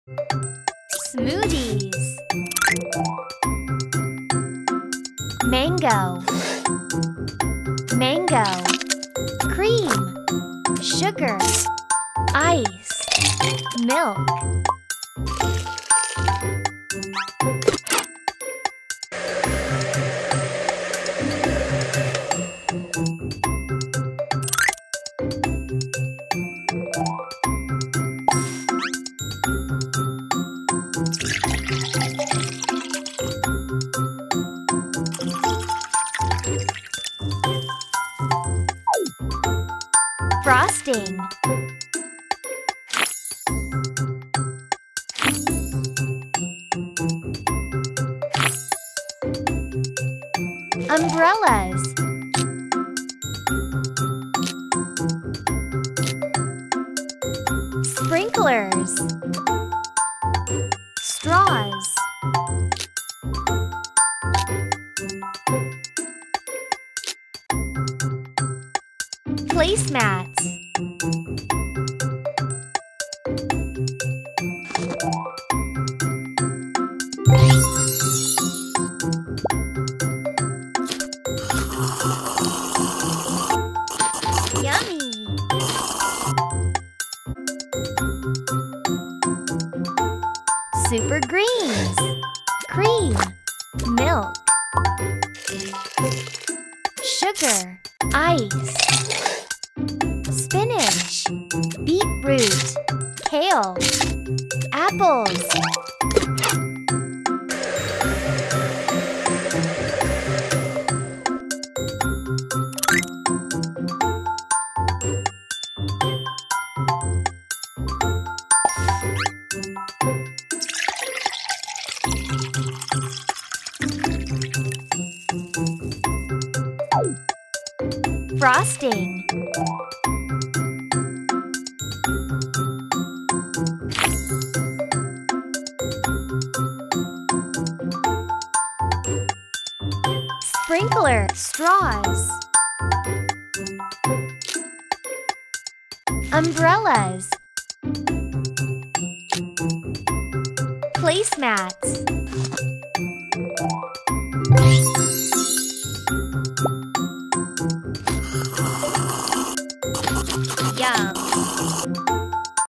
Smoothies. Mango. Mango. Cream. Sugar. Ice. Milk. Frosting. Umbrellas. Sprinklers. Straws. Placemats. Yummy! Super Greens. Cream. Milk. Sugar. Ice. Spinach. Beetroot. Kale. Apples. Frosting. Sprinkler. Straws. Umbrellas. Placemats.